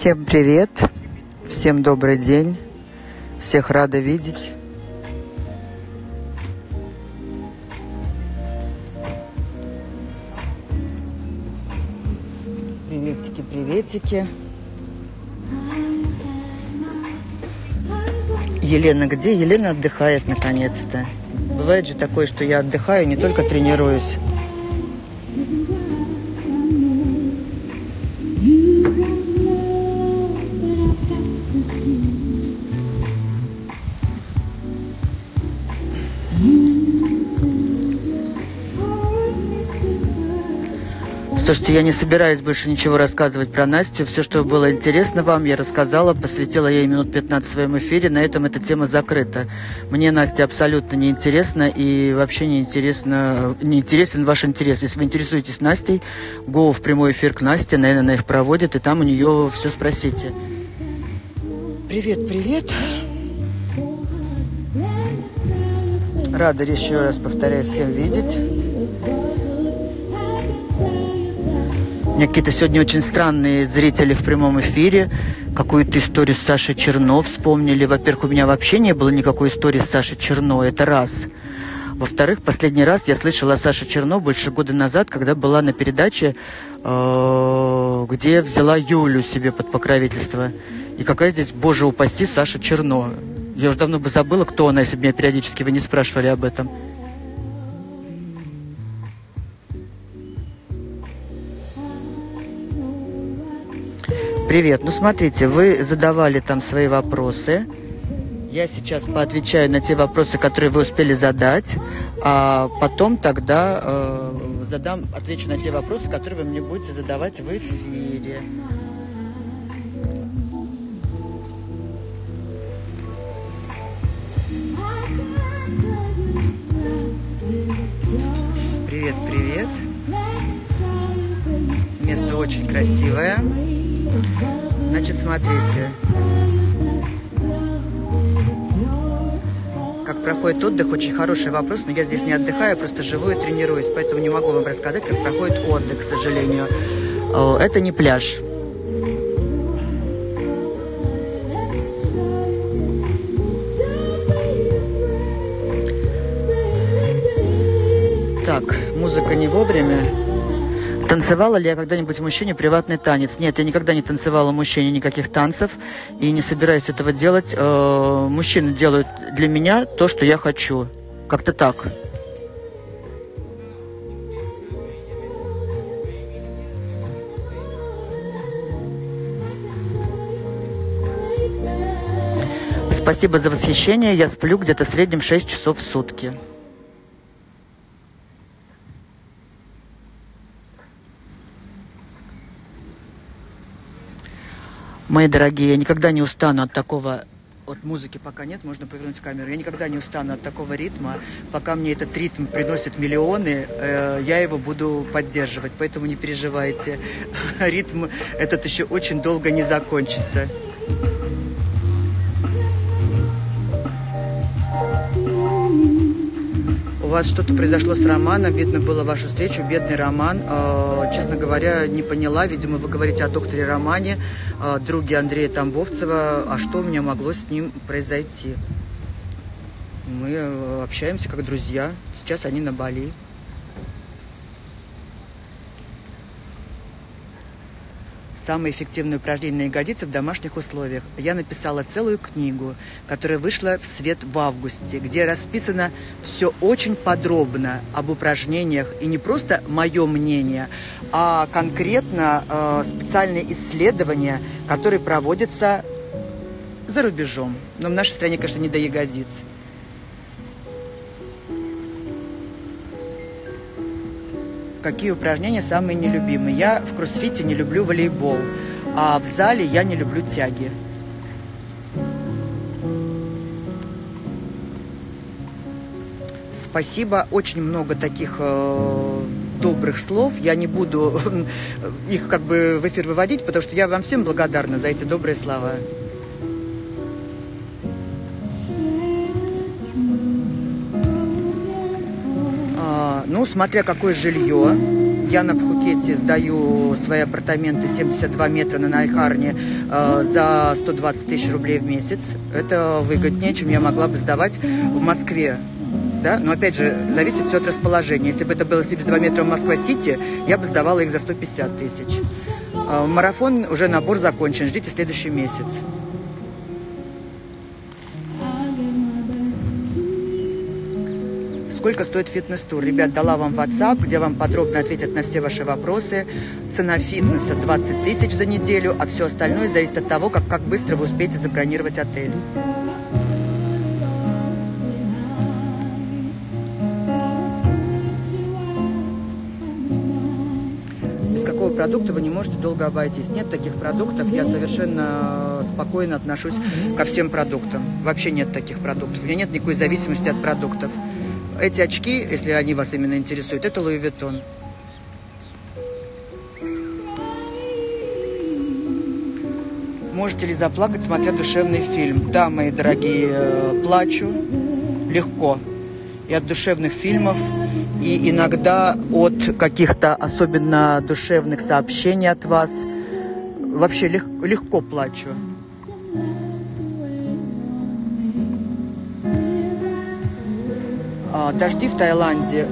Всем привет, всем добрый день, всех рада видеть. Приветики, приветики. Елена где? Елена отдыхает наконец-то. Бывает же такое, что я отдыхаю, не только тренируюсь. Слушайте, я не собираюсь больше ничего рассказывать про Настю. Все, что было интересно вам, я рассказала, посвятила ей минут 15 в своем эфире. На этом эта тема закрыта. Мне Настя абсолютно не интересна и вообще не интересен ваш интерес. Если вы интересуетесь Настей, go в прямой эфир к Насте, наверное, она их проводит, и там у нее все спросите. Привет, привет. Рада еще раз, повторяю, всем видеть. У меня какие-то сегодня очень странные зрители в прямом эфире. Какую-то историю с Сашей Черно вспомнили. Во-первых, у меня вообще не было никакой истории с Сашей Черно. Это раз. Во-вторых, последний раз я слышала о Саше Черно больше года назад, когда была на передаче, где взяла Юлю себе под покровительство. И какая здесь, боже упаси, Саша Черно. Я уже давно бы забыла, кто она, если бы меня периодически вы не спрашивали об этом. Привет. Ну, смотрите, вы задавали там свои вопросы. Я сейчас поотвечаю на те вопросы, которые вы успели задать, а потом тогда отвечу на те вопросы, которые вы мне будете задавать в эфире. Привет, привет. Место очень красивое. Значит, смотрите, как проходит отдых, очень хороший вопрос, но я здесь не отдыхаю, я просто живу и тренируюсь, поэтому не могу вам рассказать, как проходит отдых, к сожалению. Это не пляж. Так, музыка не вовремя. Танцевала ли я когда-нибудь мужчине приватный танец? Нет, я никогда не танцевала мужчине никаких танцев и не собираюсь этого делать. Мужчины делают для меня то, что я хочу. Как-то так. Спасибо за восхищение. Я сплю где-то в среднем 6 часов в сутки. Мои дорогие, я никогда не устану от такого... От музыки пока нет, можно повернуть камеру. Я никогда не устану от такого ритма. Пока мне этот ритм приносит миллионы, я его буду поддерживать. Поэтому не переживайте. Ритм этот еще очень долго не закончится. У вас что-то произошло с Романом, видно было вашу встречу, бедный Роман. Честно говоря, не поняла, видимо, вы говорите о докторе Романе, друге Андрея Тамбовцева. А что у меня могло с ним произойти? Мы общаемся как друзья, сейчас они на Бали. Самые эффективные упражнения на ягодицы в домашних условиях. Я написала целую книгу, которая вышла в свет в августе, где расписано все очень подробно об упражнениях. И не просто мое мнение, а конкретно специальные исследования, которые проводятся за рубежом. Но в нашей стране, конечно, не до ягодиц. Какие упражнения самые нелюбимые? Я в кроссфите не люблю волейбол, а в зале я не люблю тяги. Спасибо, очень много таких добрых слов. Я не буду их как бы в эфир выводить, потому что я вам всем благодарна за эти добрые слова. Ну, смотря какое жилье. Я на Пхукете сдаю свои апартаменты 72 метра на Найхарне за 120 тысяч рублей в месяц. Это выгоднее, чем я могла бы сдавать в Москве. Да? Но опять же, зависит все от расположения. Если бы это было 72 метра в Москва-Сити, я бы сдавала их за 150 тысяч. Марафон, уже набор закончен. Ждите следующий месяц. Сколько стоит фитнес-тур? Ребят, дала вам WhatsApp, где вам подробно ответят на все ваши вопросы. Цена фитнеса 20 тысяч за неделю, а все остальное зависит от того, как быстро вы успеете забронировать отель. Без какого продукта вы не можете долго обойтись? Нет таких продуктов. Я совершенно спокойно отношусь ко всем продуктам. Вообще нет таких продуктов. У меня нет никакой зависимости от продуктов. Эти очки, если они вас именно интересуют, это Луи Виттон. Можете ли заплакать, смотря душевный фильм? Да, мои дорогие, плачу легко. И от душевных фильмов, и иногда от каких-то особенно душевных сообщений от вас. Вообще легко плачу. Дожди в Таиланде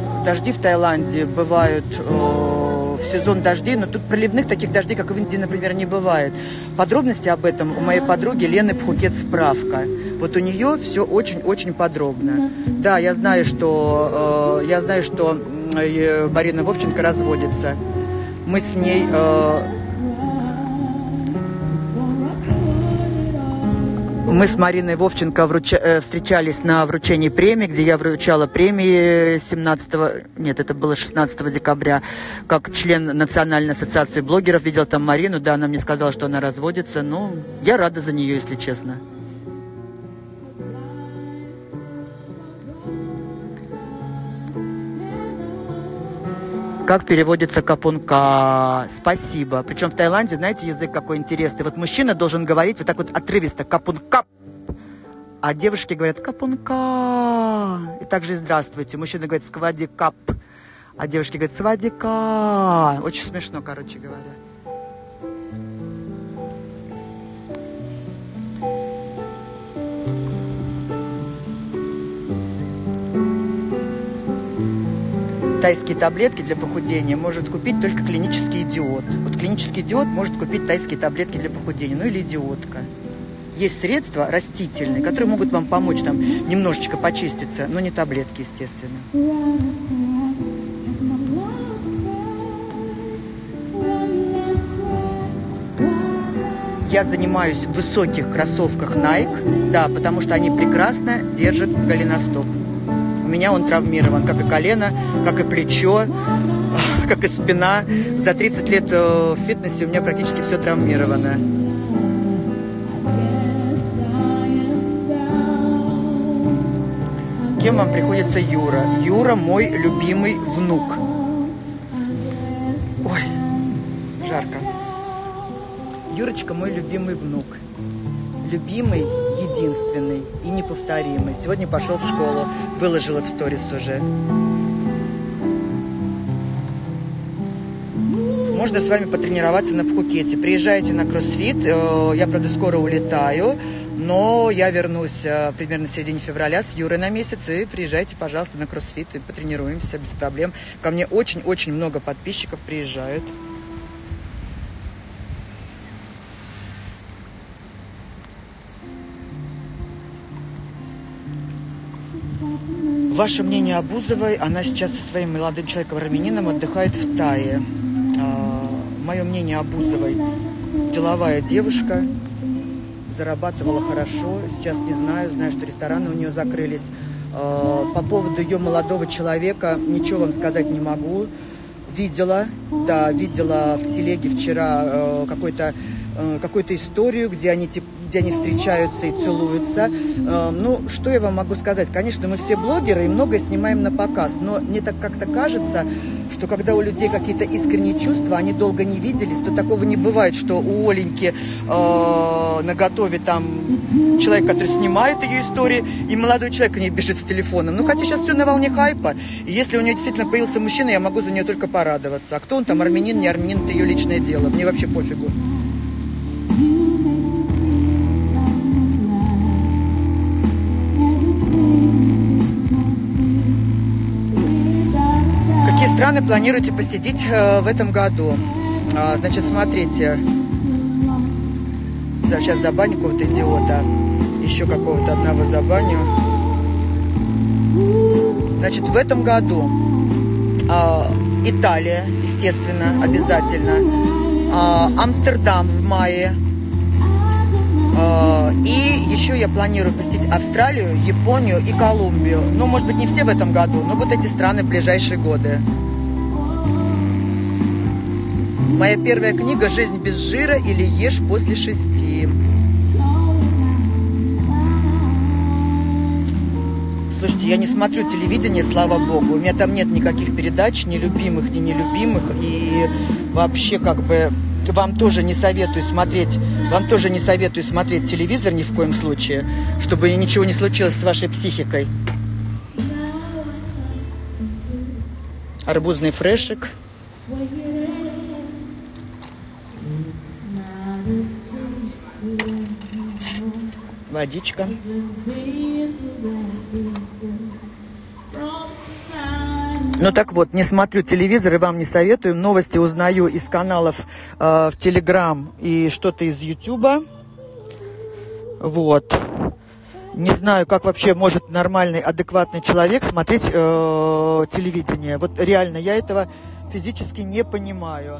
бывают в сезон дождей, но тут проливных таких дождей, как в Индии, например, не бывает. Подробности об этом у моей подруги Лены Пхукет справка. Вот у нее все очень-очень подробно. Да, я знаю, что Марина Вовченко разводится. Мы с ней... Мы с Мариной Вовченко встречались на вручении премии, где я вручала премии 16 декабря. Как член Национальной ассоциации блогеров видел там Марину. Да, она мне сказала, что она разводится. Ну, я рада за нее, если честно. Как переводится капунка? Спасибо. Причем в Таиланде, знаете, язык какой интересный. Вот мужчина должен говорить вот так вот отрывисто капунка, а девушки говорят капунка. И также и здравствуйте. Мужчина говорит сквадикап, а девушки говорят свадика. Очень смешно, короче говоря. Тайские таблетки для похудения может купить только клинический идиот. Вот клинический идиот может купить тайские таблетки для похудения, ну или идиотка. Есть средства растительные, которые могут вам помочь там немножечко почиститься, но не таблетки, естественно. Я занимаюсь в высоких кроссовках Nike, да, потому что они прекрасно держат голеностоп. У меня он травмирован, как и колено, как и плечо, как и спина. За 30 лет в фитнесе у меня практически все травмировано. Кем вам приходится Юра? Юра мой любимый внук. Ой, жарко. Юрочка мой любимый внук. Любимый, единственный и неповторимый. Сегодня пошел в школу, выложила в сторис уже. Можно с вами потренироваться на Пхукете. Приезжайте на кроссфит. Я, правда, скоро улетаю, но я вернусь примерно в середине февраля с Юрой на месяц. И приезжайте, пожалуйста, на кроссфит и потренируемся без проблем. Ко мне очень-очень много подписчиков приезжают. Ваше мнение о Бузовой? Она сейчас со своим молодым человеком, армянином, отдыхает в Тае. Мое мнение о Бузовой: деловая девушка, зарабатывала хорошо, сейчас не знаю, знаю, что рестораны у нее закрылись. По поводу ее молодого человека ничего вам сказать не могу. Видела в телеге вчера какой-то какую-то историю, где они встречаются и целуются. Ну, что я вам могу сказать? Конечно, мы все блогеры и многое снимаем на показ, но мне так как-то кажется, что когда у людей какие-то искренние чувства, они долго не виделись, то такого не бывает, что у Оленьки наготове там человек, который снимает ее истории, и молодой человек к ней бежит с телефоном. Ну, хотя сейчас все на волне хайпа, и если у нее действительно появился мужчина, я могу за нее только порадоваться. А кто он там, армянин, не армянин, это ее личное дело. Мне вообще пофигу. Какие страны планируете посетить в этом году? Значит, смотрите. Сейчас забаню какого-то идиота. Еще какого-то одного забаню. Значит, в этом году Италия, естественно, обязательно. Амстердам в мае. И еще я планирую посетить Австралию, Японию и Колумбию. Ну, может быть, не все в этом году, но вот эти страны в ближайшие годы. Моя первая книга «Жизнь без жира» или «Ешь после 6». Слушайте, я не смотрю телевидение, слава богу. У меня там нет никаких передач, ни любимых, ни нелюбимых. И вообще, как бы, вам тоже не советую смотреть телевизор ни в коем случае, чтобы ничего не случилось с вашей психикой. Арбузный фрешик. Водичка. Ну так вот, не смотрю телевизор и вам не советую. Новости узнаю из каналов в Телеграм и что-то из Ютуба. Вот. Не знаю, как вообще может нормальный, адекватный человек смотреть телевидение. Вот реально, я этого физически не понимаю.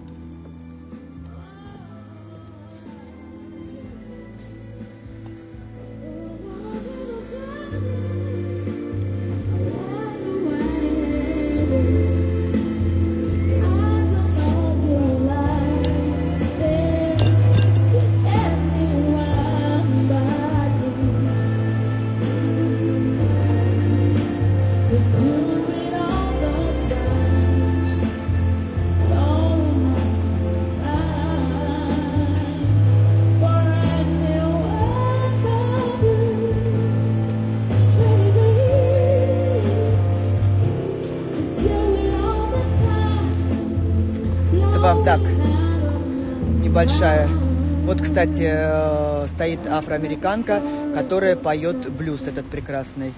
Вам так, небольшая. Вот, кстати, стоит афроамериканка, которая поет блюз этот прекрасный.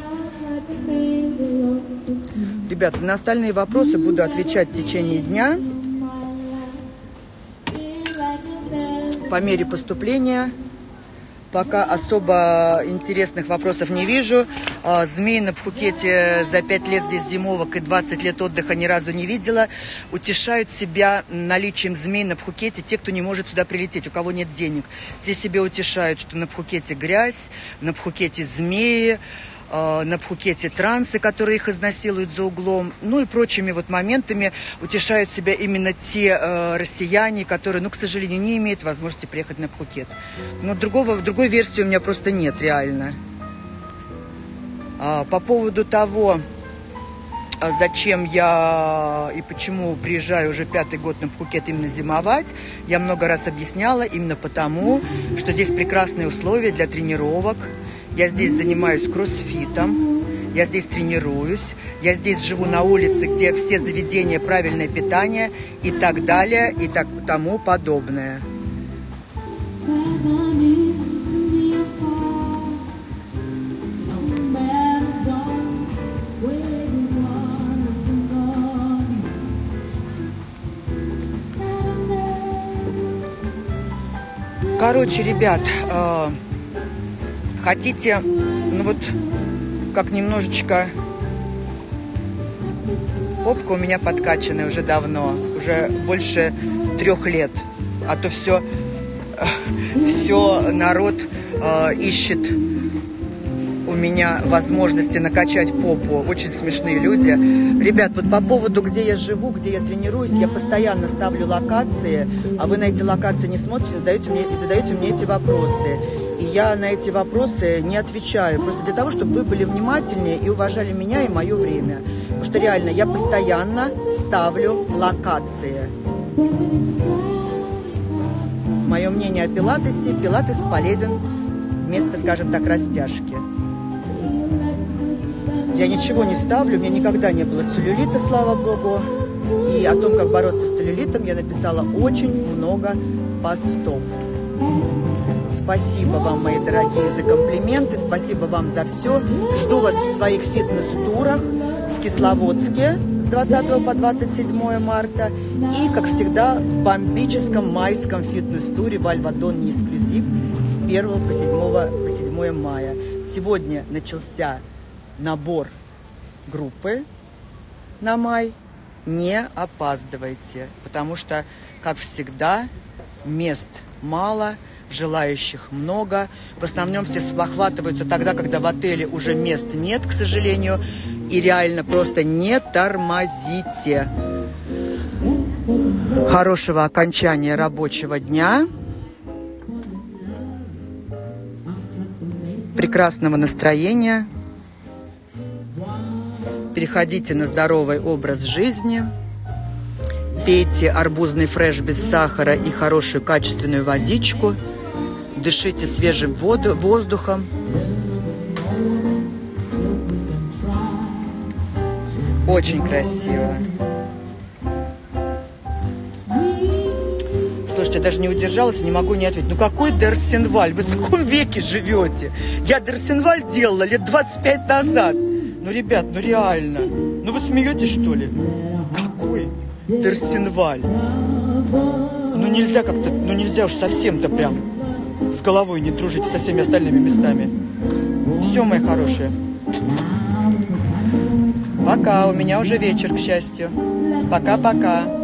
Ребята, на остальные вопросы буду отвечать в течение дня. По мере поступления. Пока особо интересных вопросов не вижу. Змей на Пхукете за 5 лет здесь зимовок и 20 лет отдыха ни разу не видела. Утешают себя наличием змей на Пхукете те, кто не может сюда прилететь, у кого нет денег. Те себе утешают, что на Пхукете грязь, на Пхукете змеи, на Пхукете трансы, которые их изнасилуют за углом, ну и прочими вот моментами утешают себя именно те россияне, которые, ну, к сожалению, не имеют возможности приехать на Пхукет. Но другой версии у меня просто нет, реально. По поводу того, зачем я и почему приезжаю уже 5-й год на Пхукет именно зимовать, я много раз объясняла, именно потому, что здесь прекрасные условия для тренировок. Я здесь занимаюсь кроссфитом, я здесь тренируюсь, я здесь живу на улице, где все заведения, правильное питание и так далее, и тому подобное. Короче, ребят, хотите, ну вот, как немножечко, попка у меня подкачанная уже давно, уже больше 3 лет, а то все народ ищет у меня возможности накачать попу. Очень смешные люди. Ребят, вот по поводу, где я живу, где я тренируюсь, я постоянно ставлю локации, а вы на эти локации не смотрите, задаете мне эти вопросы. И я на эти вопросы не отвечаю, просто для того, чтобы вы были внимательнее и уважали меня и мое время. Потому что реально я постоянно ставлю локации. Мое мнение о пилатесе: пилатес полезен вместо, скажем так, растяжки. Я ничего не ставлю, у меня никогда не было целлюлита, слава богу. И о том, как бороться с целлюлитом, я написала очень много постов. Спасибо вам, мои дорогие, за комплименты, спасибо вам за все. Жду вас в своих фитнес-турах в Кисловодске с 20 по 27 марта. И, как всегда, в бомбическом майском фитнес-туре в Альва-Донни Эксклюзив с 1 по 7 мая. Сегодня начался набор группы на май. Не опаздывайте, потому что, как всегда, мест мало, желающих много. В основном все спохватываются тогда, когда в отеле уже мест нет, к сожалению. И реально просто не тормозите. Хорошего окончания рабочего дня. Прекрасного настроения. Переходите на здоровый образ жизни. Пейте арбузный фреш без сахара и хорошую качественную водичку. Дышите свежим воздухом. Очень красиво. Слушайте, я даже не удержалась и не могу не ответить. Ну какой Дерсенваль? Вы в каком веке живете? Я Дерсенваль делала лет 25 назад. Ну, ребят, ну реально. Ну вы смеетесь, что ли? Какой Дерсенваль? Ну нельзя как-то, ну нельзя уж совсем-то прям с головой не дружить со всеми остальными местами. Все, мои хорошие. Пока, у меня уже вечер, к счастью. Пока-пока.